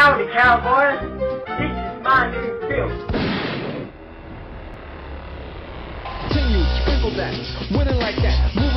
Howdy, cowboys. This is my new film. Continue, sprinkle that, winning like that.